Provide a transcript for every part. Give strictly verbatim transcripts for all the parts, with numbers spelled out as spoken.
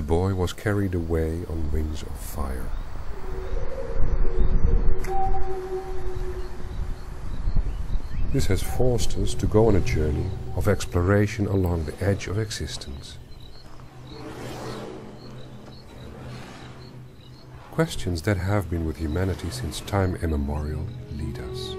boy was carried away on wings of fire. This has forced us to go on a journey of exploration along the edge of existence. Questions that have been with humanity since time immemorial lead us.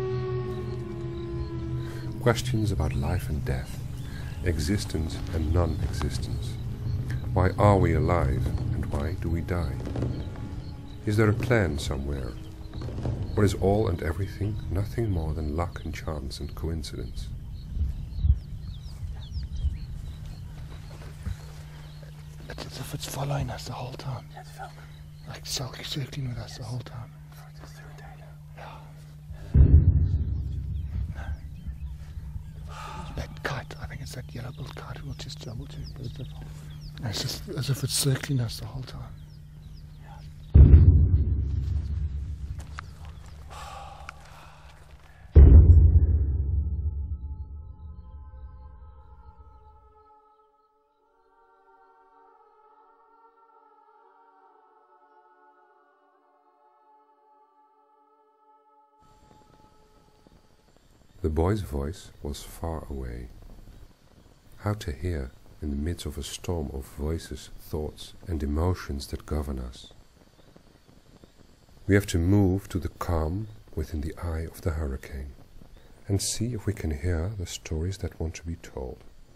Questions about life and death, existence and non-existence. Why are we alive and why do we die? Is there a plan somewhere? Or is all and everything nothing more than luck and chance and coincidence? It's as if it's following us the whole time. Like circling with us the whole time. Yeah. No. That kite, I think it's that yellow-billed kite. We'll just double check, but it's, it's just as if it's circling us the whole time. The boy's voice was far away. How to hear in the midst of a storm of voices, thoughts and emotions that govern us? We have to move to the calm within the eye of the hurricane and see if we can hear the stories that want to be told.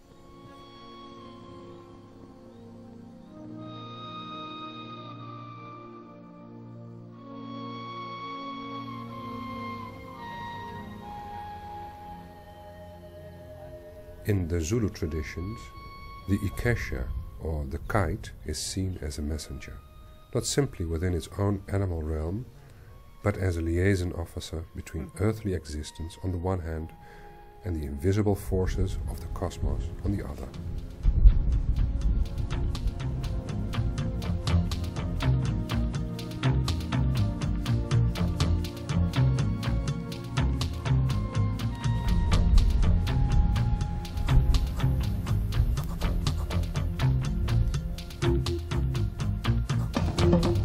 In the Zulu traditions, the Ikesha, or the kite, is seen as a messenger, not simply within its own animal realm, but as a liaison officer between earthly existence on the one hand and the invisible forces of the cosmos on the other. Thank you.